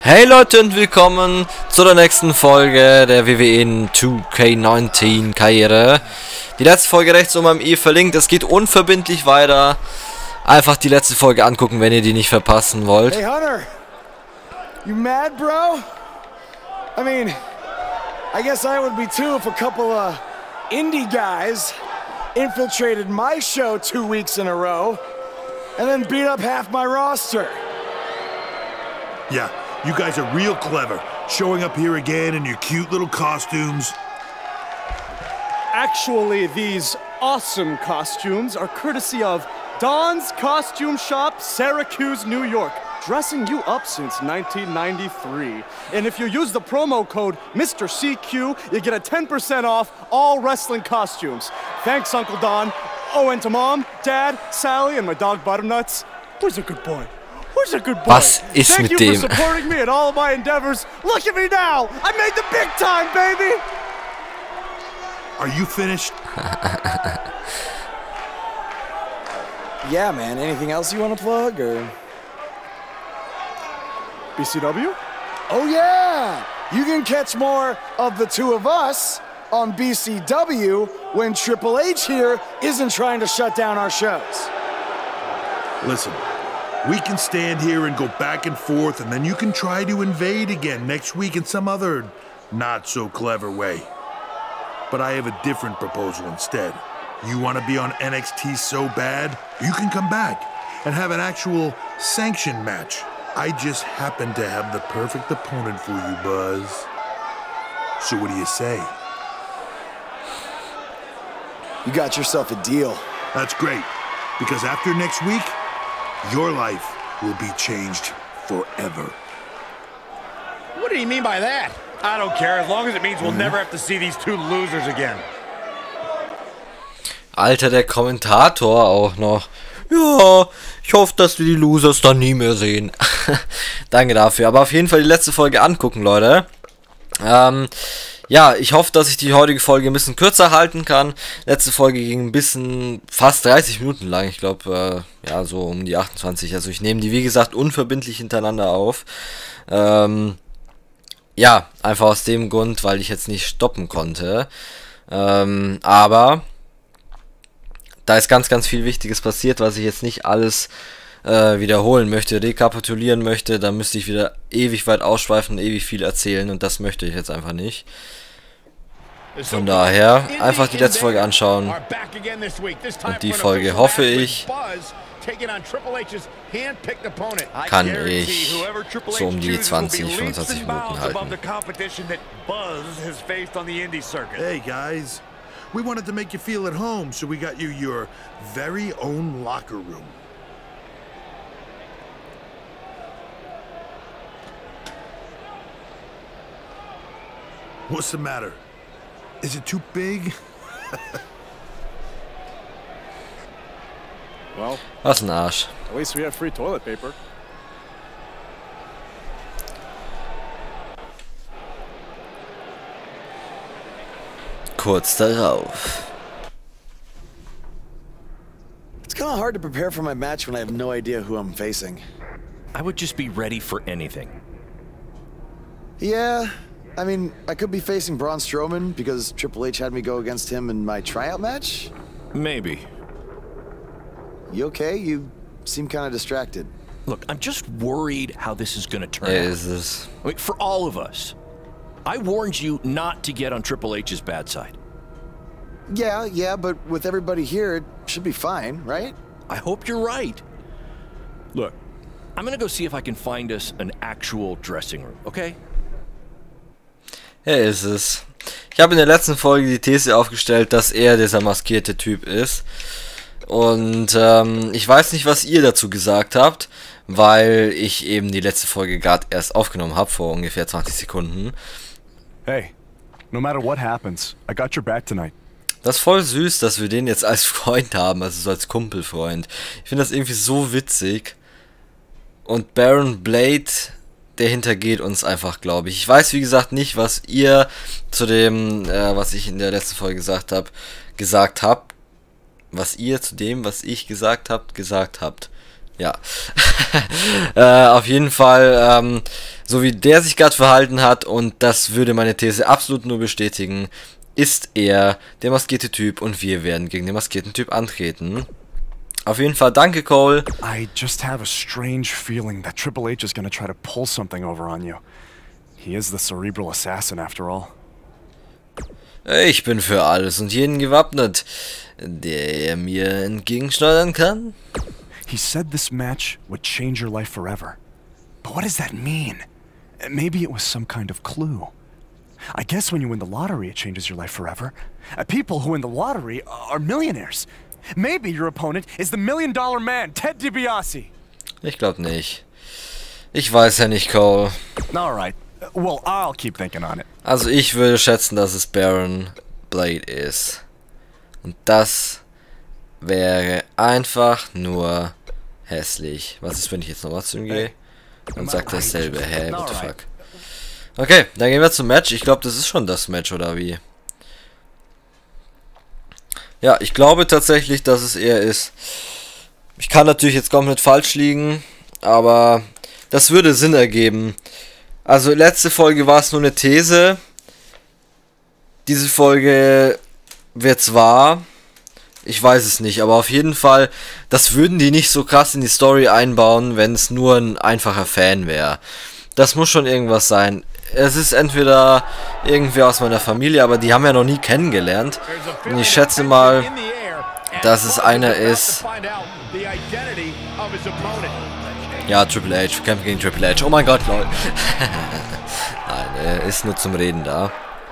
Hey Leute und willkommen zu der nächsten Folge der WWE 2K19 Karriere. Die letzte Folge rechts oben am i verlinkt, es geht unverbindlich weiter. Einfach die letzte Folge angucken, wenn ihr die nicht verpassen wollt. Hey Hunter, you mad, bro? I mean, I guess I would be too if a couple of indie guys infiltrated my show 2 weeks in a row and then beat up half my roster. Yeah, you guys are real clever, showing up here again in your cute little costumes. Actually, these awesome costumes are courtesy of Don's Costume Shop, Syracuse, New York. Dressing you up since 1993. And if you use the promo code Mr. CQ, you get a 10% off all wrestling costumes. Thanks, Uncle Don. Oh, and to Mom, Dad, Sally, and my dog Butternuts. Where's a good boy? Where's a good boy? Was ist Thank mit you dem? for supporting me in all of my endeavors. Look at me now. I made the big time, baby. Are you finished? Yeah, man. Anything else you want to plug, or? BCW? Oh, yeah! You can catch more of the two of us on BCW when Triple H here isn't trying to shut down our shows. Listen, we can stand here and go back and forth, and then you can try to invade again next week in some other not-so-clever way. But I have a different proposal instead. You want to be on NXT so bad, you can come back and have an actual sanctioned match. I just happen to have the perfect opponent for you, Buzz. So what do you say? You got yourself a deal. That's great, because after next week, your life will be changed forever. What do you mean by that? I don't care, as long as it means we'll never have to see these two losers again. Alter, der Kommentator auch noch. Ja, ich hoffe, dass wir die Losers dann nie mehr sehen. Danke dafür. Aber auf jeden Fall die letzte Folge angucken, Leute. Ja, ich hoffe, dass ich die heutige Folge ein bisschen kürzer halten kann. Letzte Folge ging ein bisschen, fast 30 Minuten lang. Ich glaube, ja, so um die 28. Also ich nehme die, wie gesagt, unverbindlich hintereinander auf. Ja, einfach aus dem Grund, weil ich jetzt nicht stoppen konnte. Aber da ist ganz, ganz viel Wichtiges passiert, was ich jetzt nicht alles wiederholen möchte, rekapitulieren möchte. Da müsste ich wieder ewig weit ausschweifen und ewig viel erzählen und das möchte ich jetzt einfach nicht. Von daher einfach die letzte Folge anschauen und die Folge, hoffe ich, kann ich so um die 20, 25 Minuten halten. Hey, guys. We wanted to make you feel at home, so we got you your very own locker room. What's the matter? Is it too big? Well, Was ein Arsch. at least we have free toilet paper. Kurz darauf. It's kind of hard to prepare for my match when I have no idea who I'm facing. I would just be ready for anything. Yeah, I mean, I could be facing Braun Strowman because Triple H had me go against him in my tryout match. Maybe. You okay? You seem kind of distracted. Look, I'm just worried how this is going to turn out. Ist es. I mean, for all of us. I warned you not to get on Triple H's bad side. Yeah, but with everybody here, it should be fine, right? I hope you're right. Look, I'm going to go see if I can find us an actual dressing room, okay? Ist es. Ich habe in der letzten Folge die These aufgestellt, dass er dieser maskierte Typ ist. Und ich weiß nicht, was ihr dazu gesagt habt, weil ich eben die letzte Folge gerade erst aufgenommen habe, vor ungefähr 20 Sekunden. Hey, no matter what happens, I got your back tonight. Das ist voll süß, dass wir den jetzt als Freund haben, also so als Kumpelfreund. Ich finde das irgendwie so witzig. Und Baron Blade, der hintergeht uns einfach, glaube ich. Ich weiß, wie gesagt, nicht, was ihr zu dem, was ich in der letzten Folge gesagt habt. Was ihr zu dem, was ich gesagt habt. Ja. Auf jeden Fall, so wie der sich gerade verhalten hat, und das würde meine These absolut nur bestätigen, ist er der maskierte Typ und wir werden gegen den maskierten Typ antreten. Auf jeden Fall, danke Cole. I just have a strange feeling that Triple H is gonna try to pull something over on you. He is the cerebral assassin after all. Ich bin für alles und jeden gewappnet, der mir entgegenschneidern kann. He said this match would change your life forever. But what does that mean? Maybe it was some kind of clue. I guess when you win the lottery, it changes your life forever. People who win the lottery are millionaires. Maybe your opponent is the $1 Million Man, Ted DiBiase. Ich glaube nicht. Ich weiß ja nicht, Cole. Alright. Well, I'll keep thinking on it. Also ich würde schätzen, dass es Baron Blade ist. Und das wäre einfach nur hässlich. Was ist, wenn ich jetzt nochmal zu ihm gehe? Und sagt dasselbe. Hä, what the fuck? Okay, dann gehen wir zum Match. Ich glaube, das ist schon das Match, oder wie? Ja, ich glaube tatsächlich, dass es er ist. Ich kann natürlich jetzt komplett falsch liegen, aber das würde Sinn ergeben. Also letzte Folge war es nur eine These. Diese Folge wird's wahr. Ich weiß es nicht, aber auf jeden Fall, das würden die nicht so krass in die Story einbauen, wenn es nur ein einfacher Fan wäre. Das muss schon irgendwas sein. Es ist entweder irgendwer aus meiner Familie, aber die haben wir ja noch nie kennengelernt. Und ich schätze mal, dass es einer ist. Ja, Triple H. Wir kämpfen gegen Triple H. Oh mein Gott, lol. Nein, er ist nur zum Reden da.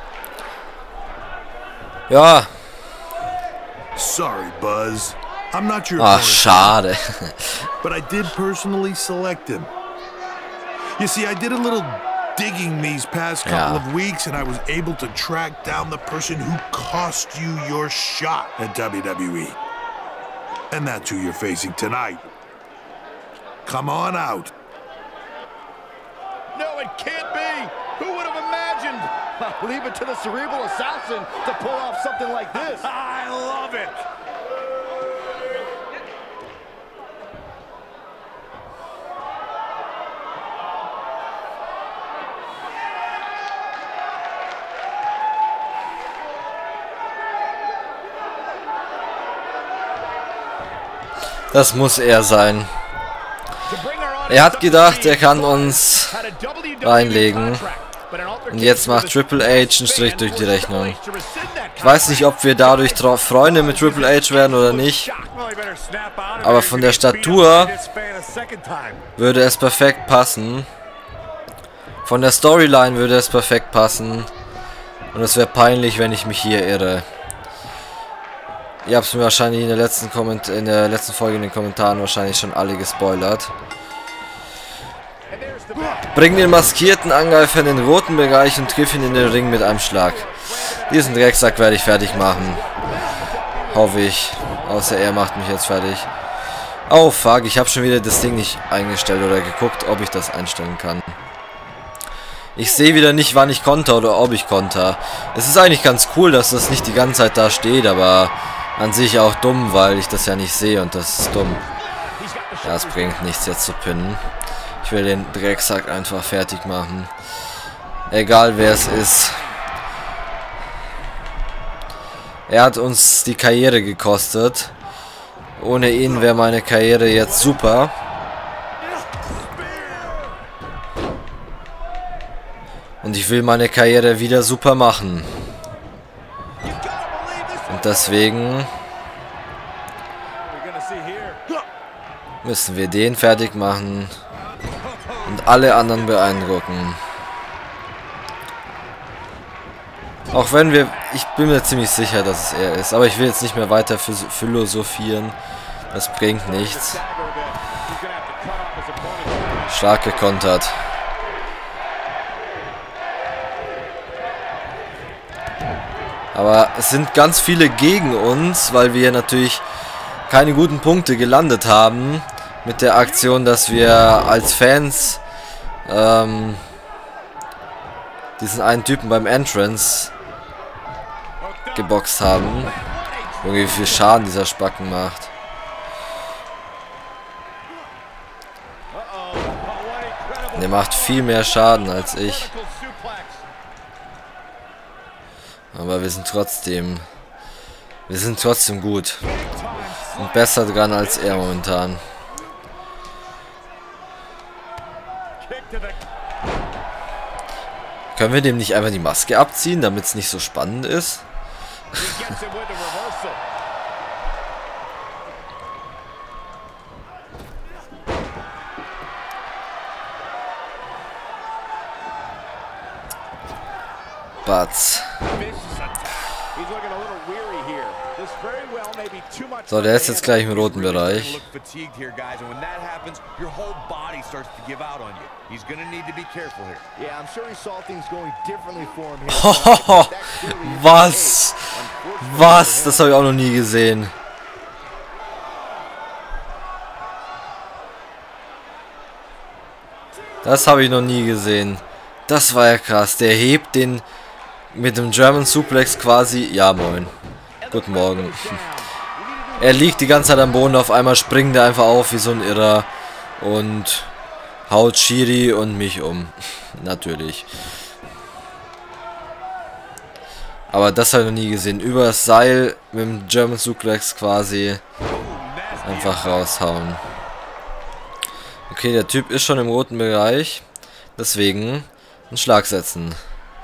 Ja. Sorry, Buzz. I'm not your Ach, opponent, schade. but I did personally select him. You see, I did a little digging these past couple of weeks, and I was able to track down the person who cost you your shot at WWE. And that's who you're facing tonight. Come on out. No, it can't be. Who would have imagined? Leave it to the cerebral assassin to pull off something like this. I love it. Das muss er sein. Er hat gedacht, er kann uns reinlegen. Und jetzt macht Triple H einen Strich durch die Rechnung. Ich weiß nicht, ob wir dadurch Freunde mit Triple H werden oder nicht. Aber von der Statur würde es perfekt passen. Von der Storyline würde es perfekt passen. Und es wäre peinlich, wenn ich mich hier irre. Ihr habt es mir wahrscheinlich in der letzten Folge in den Kommentaren wahrscheinlich schon alle gespoilert. Bring den maskierten Angreifer in den roten Bereich und triff ihn in den Ring mit einem Schlag. Diesen Drecksack werde ich fertig machen. Hoffe ich. Außer er macht mich jetzt fertig. Oh fuck, ich habe schon wieder das Ding nicht eingestellt oder geguckt, ob ich das einstellen kann. Ich sehe wieder nicht, wann ich konter oder ob ich konter. Es ist eigentlich ganz cool, dass das nicht die ganze Zeit da steht, aber an sich auch dumm, weil ich das ja nicht sehe und das ist dumm. Ja, es bringt nichts jetzt zu pinnen. Ich will den Drecksack einfach fertig machen. Egal wer es ist. Er hat uns die Karriere gekostet. Ohne ihn wäre meine Karriere jetzt super. Und ich will meine Karriere wieder super machen. Und deswegen müssen wir den fertig machen. Und alle anderen beeindrucken. Auch wenn wir... Ich bin mir ziemlich sicher, dass es er ist. Aber ich will jetzt nicht mehr weiter philosophieren. Das bringt nichts. Stark gekontert. Aber es sind ganz viele gegen uns, weil wir natürlich keine guten Punkte gelandet haben. Mit der Aktion, dass wir als Fans diesen einen Typen beim Entrance geboxt haben. Junge, wie viel Schaden dieser Spacken macht. Der macht viel mehr Schaden als ich. Aber wir sind trotzdem gut. Und besser dran als er momentan. Können wir dem nicht einfach die Maske abziehen, damit es nicht so spannend ist? Batz. So, der ist jetzt gleich im roten Bereich. Was? Was? Das habe ich auch noch nie gesehen. Das habe ich noch nie gesehen. Das war ja krass. Der hebt den mit dem German Suplex quasi... Ja, moin. Guten Morgen. Er liegt die ganze Zeit am Boden, auf einmal springt er einfach auf wie so ein Irrer und haut Shiri und mich um. Natürlich. Aber das habe ich noch nie gesehen. Über das Seil mit dem German Suplex quasi einfach raushauen. Okay, der Typ ist schon im roten Bereich. Deswegen einen Schlag setzen.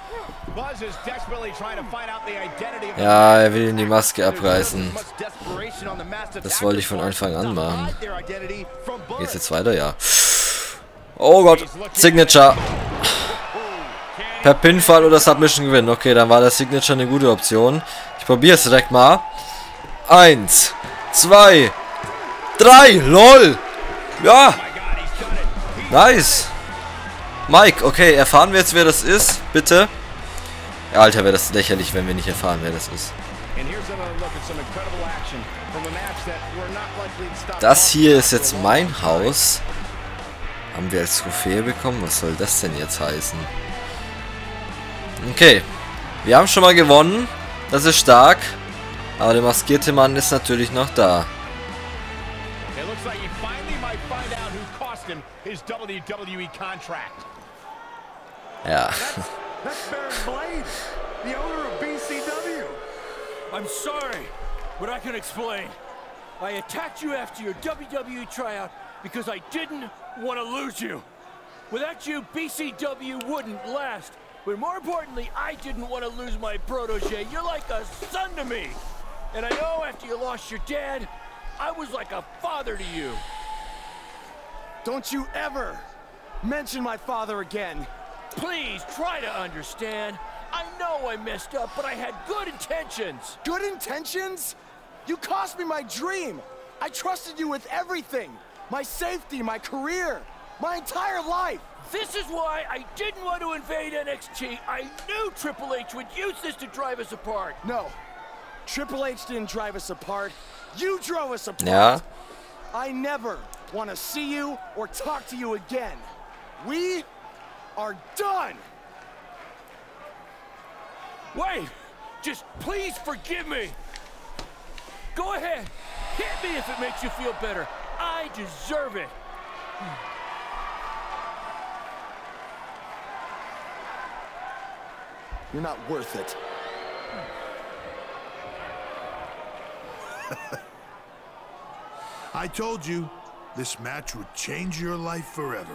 Ja, er will ihn die Maske abreißen. Das wollte ich von Anfang an machen. Geht's jetzt weiter? Ja. Oh Gott. Signature. Per Pinfall oder Submission gewinnen. Okay, dann war der Signature eine gute Option. Ich probiere es direkt mal. 1, 2, 3. LOL. Ja. Nice. Mike, okay, erfahren wir jetzt, wer das ist? Bitte. Ja, Alter, wäre das lächerlich, wenn wir nicht erfahren, wer das ist. Das hier ist jetzt mein Haus. Haben wir als Trophäe bekommen? Was soll das denn jetzt heißen? Okay. Wir haben schon mal gewonnen. Das ist stark. Aber der maskierte Mann ist natürlich noch da. Ja. That's Baron Blade, the owner of BCW. I'm sorry, but I can explain. I attacked you after your WWE tryout because I didn't want to lose you. Without you, BCW wouldn't last. But more importantly, I didn't want to lose my protege. You're like a son to me. And I know after you lost your dad, I was like a father to you. Don't you ever mention my father again. Please, try to understand. I know I messed up, but I had good intentions. Good intentions? You cost me my dream. I trusted you with everything. My safety, my career, my entire life. This is why I didn't want to invade NXT. I knew Triple H would use this to drive us apart. No. Triple H didn't drive us apart. You drove us apart. Ja. I never want to see you or talk to you again. We are done. Wait, just please forgive me. Go ahead, hit me if it makes you feel better. I deserve it. You're not worth it. I told you, this match would change your life forever.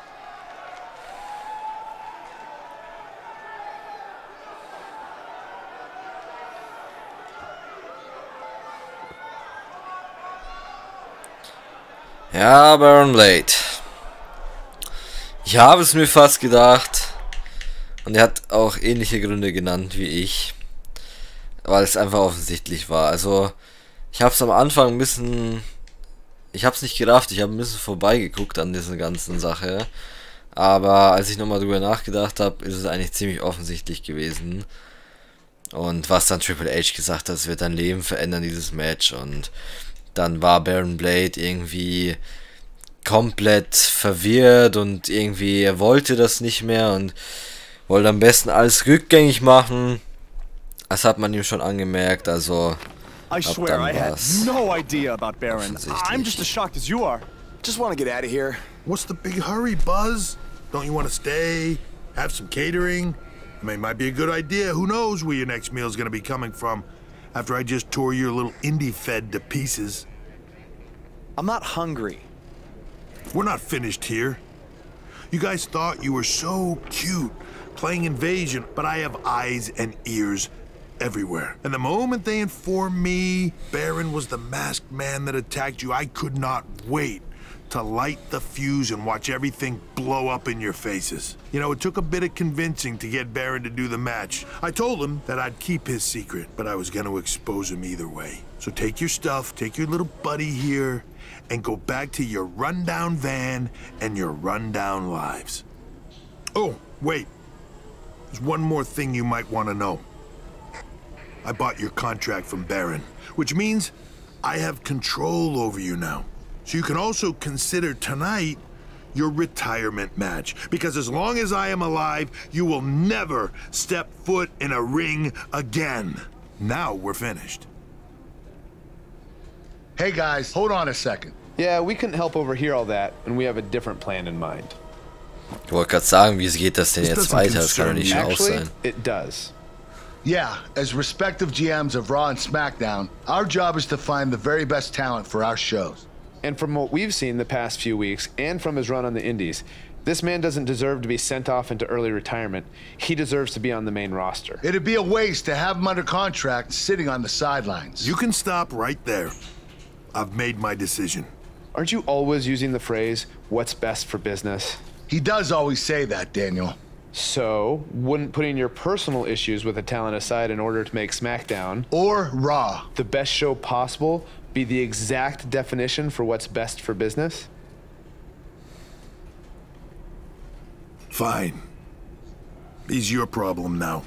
Ja, Baron Blade. Ich habe es mir fast gedacht. Und er hat auch ähnliche Gründe genannt wie ich. Weil es einfach offensichtlich war. Also, ich habe es am Anfang ein bisschen... Ich habe es nicht gerafft. Ich habe ein bisschen vorbeigeguckt an dieser ganzen Sache. Aber als ich nochmal drüber nachgedacht habe, ist es eigentlich ziemlich offensichtlich gewesen. Und was dann Triple H gesagt hat, es wird dein Leben verändern, dieses Match. Und dann war Baron Blade irgendwie komplett verwirrt und irgendwie er wollte das nicht mehr und wollte am besten alles rückgängig machen. Das hat man ihm schon angemerkt, also I swear I had no idea about Baron. I'm just as shocked as you are. Just want to get out of here. What's the big hurry, Buzz? Don't you want to stay? Have some catering? I mean, it might be a good idea. Who knows where your next meal's gonna be coming from after I just tore your little indie fed to pieces. I'm not hungry. We're not finished here. You guys thought you were so cute playing invasion, but I have eyes and ears everywhere. And the moment they informed me Baron was the masked man that attacked you, I could not wait to light the fuse and watch everything blow up in your faces. You know, it took a bit of convincing to get Baron to do the match. I told him that I'd keep his secret, but I was gonna expose him either way. So take your stuff, take your little buddy here, and go back to your rundown van and your rundown lives. Oh, wait. There's one more thing you might want to know. I bought your contract from Baron, which means I have control over you now. So you can also consider tonight your retirement match, because as long as I am alive, you will never step foot in a ring again. Now we're finished. Hey guys, hold on a second. Yeah, we couldn't help overhear all that, and we have a different plan in mind. Ich wollte gerade sagen, wie geht das denn jetzt weiter? Das kann doch nicht aus sein. It does. Yeah, as respective GMs of Raw and SmackDown, our job is to find the very best talent for our shows. And from what we've seen the past few weeks, and from his run on the Indies, this man doesn't deserve to be sent off into early retirement. He deserves to be on the main roster. It'd be a waste to have him under contract sitting on the sidelines. You can stop right there. I've made my decision. Aren't you always using the phrase, what's best for business? He does always say that, Daniel. So, wouldn't putting your personal issues with the talent aside in order to make SmackDown or Raw the best show possible be the exact definition for what's best for business? Fine. It's your problem now.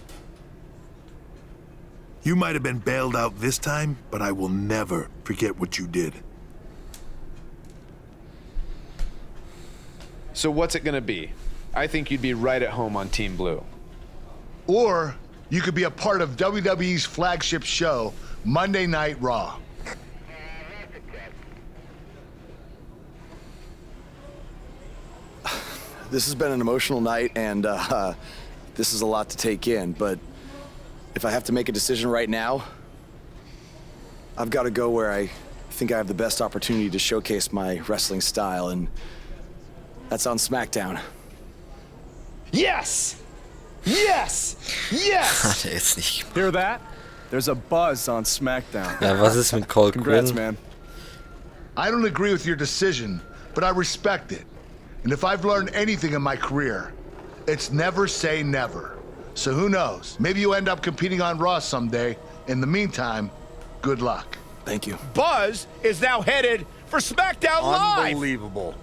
You might have been bailed out this time, but I will never forget what you did. So what's it gonna be? I think you'd be right at home on Team Blue. Or you could be a part of WWE's flagship show, Monday Night Raw. This has been an emotional night, and this is a lot to take in, but if I have to make a decision right now, I've got to go where I think I have the best opportunity to showcase my wrestling style, and that's on SmackDown. Yes! Yes! Yes! Jetzt nicht. Hear that? There's a buzz on SmackDown. Ja, was ist mit Cole Congrats, Quinn? man. I don't agree with your decision, but I respect it. And if I've learned anything in my career, it's never say never. So who knows? Maybe you end up competing on Raw someday. In the meantime, good luck. Thank you. Buzz is now headed for SmackDown Live. Unbelievable.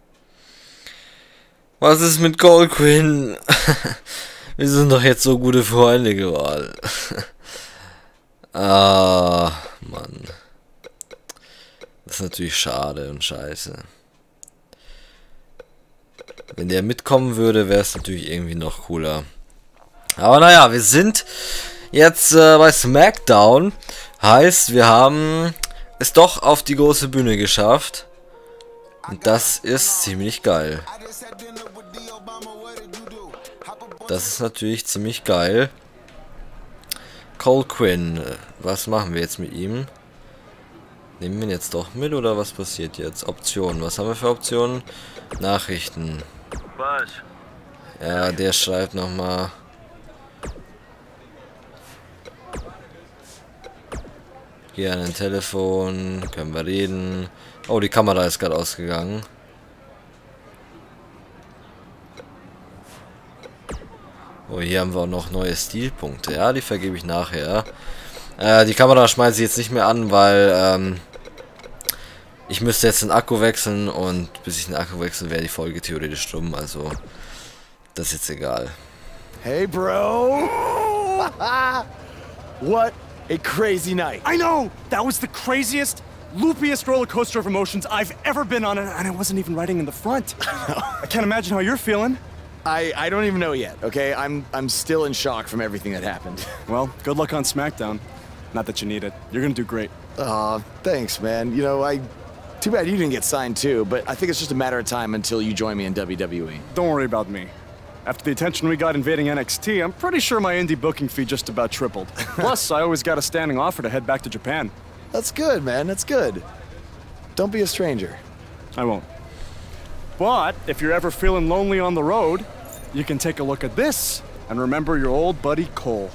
Was ist mit Cole Quinn? Wir sind doch jetzt so gute Freunde geworden. Ah, Mann. Das ist natürlich schade und scheiße. Wenn der mitkommen würde, wäre es natürlich irgendwie noch cooler. Aber naja, wir sind jetzt bei SmackDown. Heißt, wir haben es doch auf die große Bühne geschafft. Und das ist ziemlich geil. Das ist natürlich ziemlich geil. Cole Quinn. Was machen wir jetzt mit ihm? Nehmen wir ihn jetzt doch mit oder was passiert jetzt? Optionen. Was haben wir für Optionen? Nachrichten. Buzz. Ja, der schreibt nochmal. Hier an ein Telefon. Können wir reden. Oh, die Kamera ist gerade ausgegangen. Oh, hier haben wir auch noch neue Stilpunkte. Ja, die vergebe ich nachher. Die Kamera schmeiße ich jetzt nicht mehr an, weil ich müsste jetzt den Akku wechseln und bis ich den Akku wechsle, wäre die Folge theoretisch stumm. Also, das ist jetzt egal. Hey, bro. What a crazy night. I know! That was the craziest, loopiest roller coaster of emotions I've ever been on, and I wasn't even riding in the front. I can't imagine how you're feeling. I don't even know yet, okay? I'm still in shock from everything that happened. Well, good luck on SmackDown. Not that you need it. You're gonna do great. Aw, thanks, man. You know, I Too bad you didn't get signed too, but I think it's just a matter of time until you join me in WWE. Don't worry about me. After the attention we got invading NXT, I'm pretty sure my indie booking fee just about tripled. Plus, I always got a standing offer to head back to Japan. That's good, man. That's good. Don't be a stranger. I won't. But if you're ever feeling lonely on the road, you can take a look at this and remember your old buddy Cole.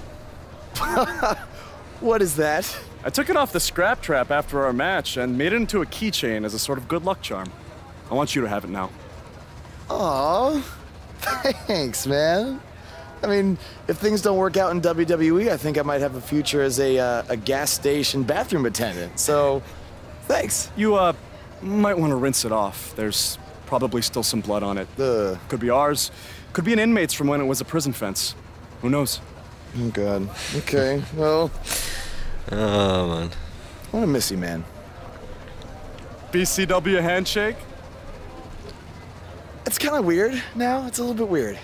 What is that? I took it off the scrap trap after our match and made it into a keychain as a sort of good luck charm. I want you to have it now. Aw, thanks, man. I mean, if things don't work out in WWE, I think I might have a future as a gas station bathroom attendant. So, thanks. You, might want to rinse it off. There's probably still some blood on it. Could be ours. Could be an inmate's from when it was a prison fence. Who knows? Oh, God. Okay, well... Oh, man. I want to miss you, man. BCW handshake? It's kind of weird now. It's a little bit weird.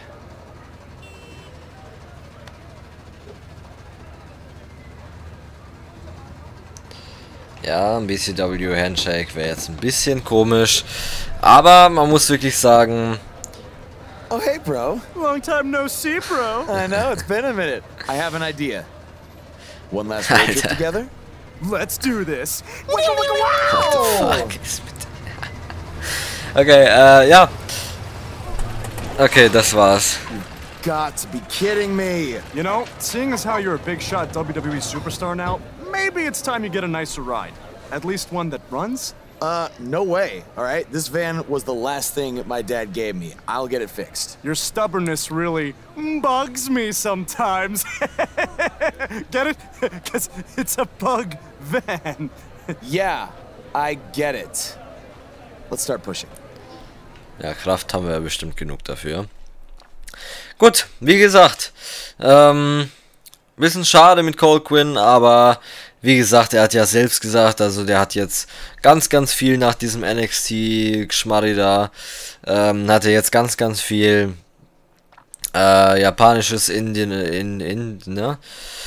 Ja, ein BCW Handshake wäre jetzt ein bisschen komisch, aber man muss wirklich sagen... Oh, hey, bro. Long time no see, bro. I know, it's been a minute. I have an idea. One last road trip together? Let's do this. What the fuck ist mit... Okay, ja. Okay, das war's. Got to be kidding me. You know, seeing as how you're a big shot WWE superstar now, maybe it's time you get a nicer ride. At least one that runs? No way, all right? This van was the last thing my dad gave me. I'll get it fixed. Your stubbornness really bugs me sometimes. Get it? Because it's a bug van. Yeah, I get it. Let's start pushing. Ja, Kraft haben wir ja bestimmt genug dafür. Gut, wie gesagt, bisschen schade mit Cole Quinn, aber wie gesagt, er hat ja selbst gesagt, also der hat jetzt ganz, ganz viel nach diesem NXT-Geschmarri da, hat er jetzt ganz, ganz viel japanisches ne?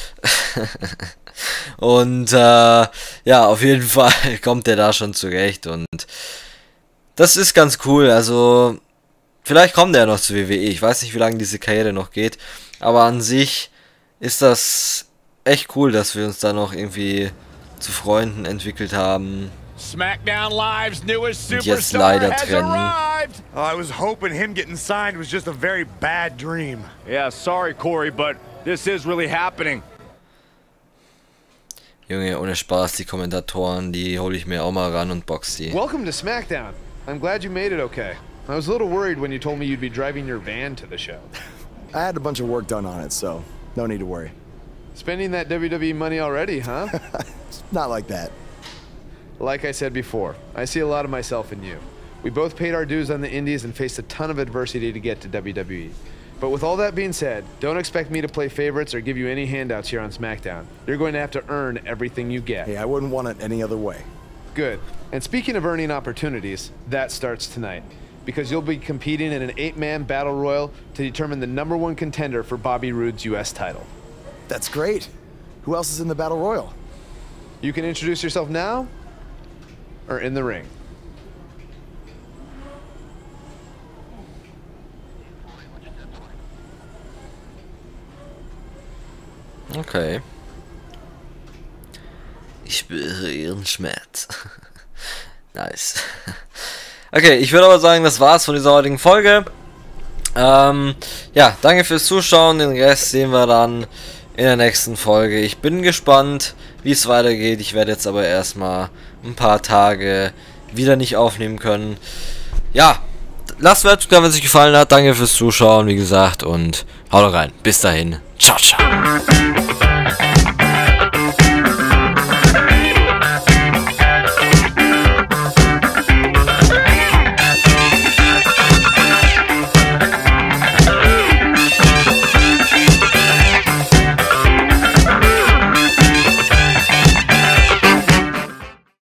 Und ja, auf jeden Fall kommt er da schon zurecht und das ist ganz cool, also vielleicht kommt er noch zu WWE, ich weiß nicht, wie lange diese Karriere noch geht, aber an sich ist das echt cool, dass wir uns da noch irgendwie zu Freunden entwickelt haben. SmackDown Live's newest und jetzt superstar leider has trennen. arrived. I was hoping him getting signed was just a very bad dream. Yeah, sorry, Corey, but this is really happening. Junge, ohne Spaß, die Kommentatoren, die hole ich mir auch mal ran und box die. Welcome to SmackDown. I'm glad you made it okay. I was a little worried when you told me you'd be driving your van to the show. I had a bunch of work done on it, so no need to worry. Spending that WWE money already, huh? Not like that. Like I said before, I see a lot of myself in you. We both paid our dues on the indies and faced a ton of adversity to get to WWE. But with all that being said, don't expect me to play favorites or give you any handouts here on SmackDown. You're going to have to earn everything you get. Hey, I wouldn't want it any other way. Good. And speaking of earning opportunities, that starts tonight. Because you'll be competing in an 8-man battle royal to determine the #1 contender for Bobby Roode's US title. That's great. Who else is in the battle royal? You can introduce yourself now or in the ring. Okay. Ich spüre ihren Schmerz. Nice. Okay, ich würde aber sagen, das war's von dieser heutigen Folge. Ja, danke fürs Zuschauen. Den Rest sehen wir dann in der nächsten Folge. Ich bin gespannt, wie es weitergeht. Ich werde jetzt aber erstmal ein paar Tage wieder nicht aufnehmen können. Ja, lasst mir wenn es euch gefallen hat. Danke fürs Zuschauen, wie gesagt. Und haut rein. Bis dahin. Ciao, ciao.